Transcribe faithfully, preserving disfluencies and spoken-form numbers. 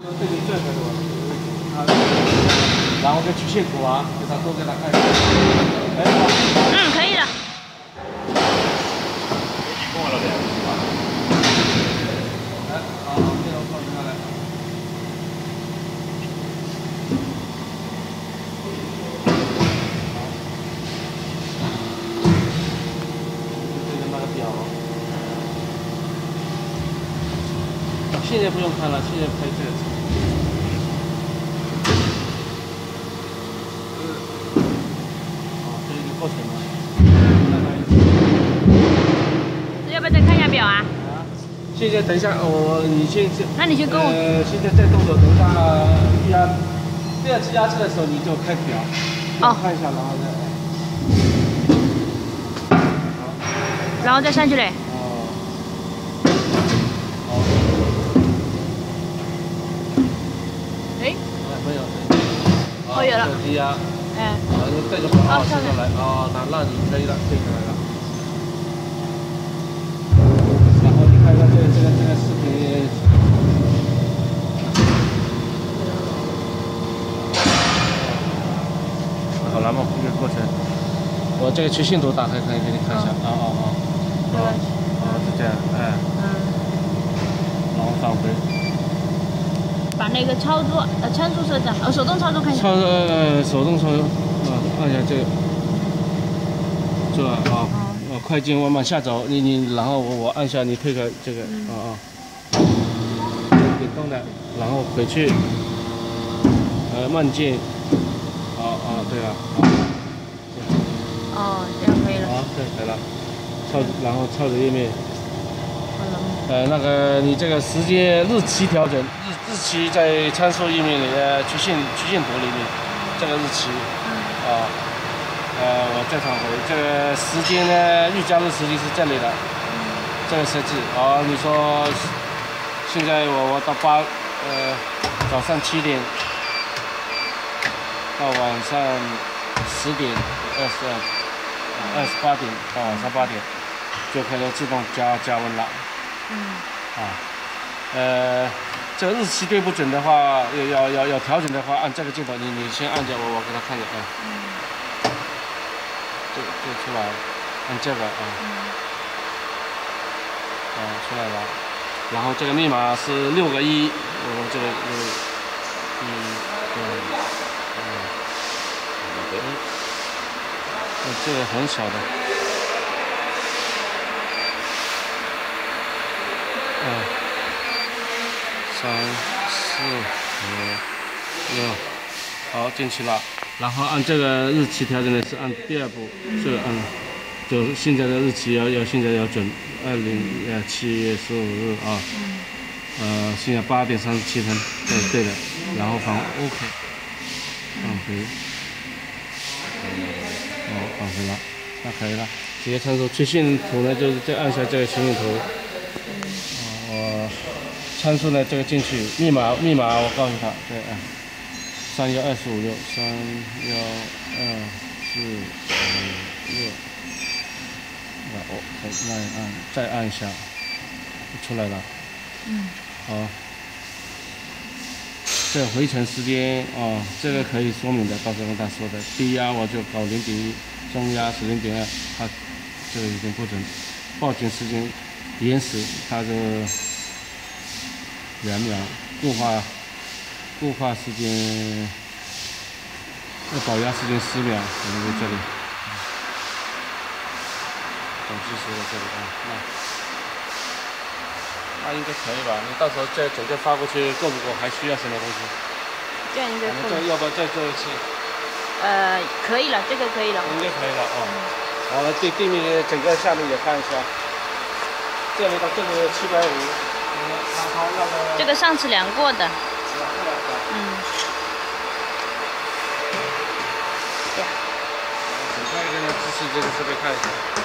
对你最合的啊，然后跟曲线图啊，给他都给他看一下。哎， 嗯，可以了。 跟我老爹。来，好，这个放下来。这个那个表。现在不用看了，现在拍这个。 过程吗？ 要不要再看一下表啊？ 啊，现在等一下，我你先先。 那你先跟我。 呃，现在在动手，等一下压第二次压制的时候，你就开表。哦。看一下，然后再。好。 然后再上去嘞。 哦。好。 哎。 没有。 哦，有了。 低压。 哎， 啊，你带着火啊，伸上来啊，那那你可以了，可以来了。然后你看看这个这个这个视频，好了嘛，这个过程，我这个曲线图打开可以给你看一下，啊啊啊，啊啊是这样，哎，嗯，然后返回， 把那个操作呃参数设置，呃手动操作看一下。 操作呃手动操作。 啊，按一下这个，这啊，呃，快进慢慢下走，你你，然后我我按下你配合这个，啊啊，点动的，然后回去，呃，慢进，啊啊，对了， 哦，这样可以了。 啊，对，可以了，操，然后操作页面， 好了。 呃，那个你这个时间日期调整，日日期在参数页面里的曲线曲线图里面，这个日期。 啊，呃，我再返回这个时间呢，预加热时间是这里的，这个设置。好，你说现在我我到八，呃，早上七点到晚上十点二十二，二十八点到晚上八点就可以自动加加温了。嗯。啊，呃。 这个日期对不准的话，要要要要调整的话，按这个镜头，你你先按着我，我给他看一下啊。嗯。这这出来了，按这个啊。嗯。啊，出来了。然后这个密码是六个一，我这个六一对嗯嗯，这个很小的。嗯。 三四五六，好进去了。然后按这个日期调整的是按第二步，这个按，就现在的日期要要现在要准，二零呃七月十五日啊，呃现在八点三十七分，这是对的。然后返 OK， 返回，哦返回了，那可以了。直接参数曲线图呢，就是再按下这个曲线图，我。 参数呢，这个进去，密码密码我告诉他，对啊，三幺二四五六，三幺二四五六，那我再按再按一下，出来了，嗯，好，这回程时间啊，这个可以说明的，到时候跟他说的，低压我就搞零点一，中压是零点二，它这个已经不准，报警时间延时，它就。 两秒，固化固化时间，那保压时间十秒，可能在这里。总计时在这里啊，那那应该可以吧？你到时候再整个发过去够不够？还需要什么东西？ 这样应该够。 再要不要再做一次？ 呃，可以了，这个可以了。 应该可以了哦。然后对地面整个下面也看一下，这里到这里七百五。 这个上次量过的，嗯。 很快给你仔细这个设备看一下。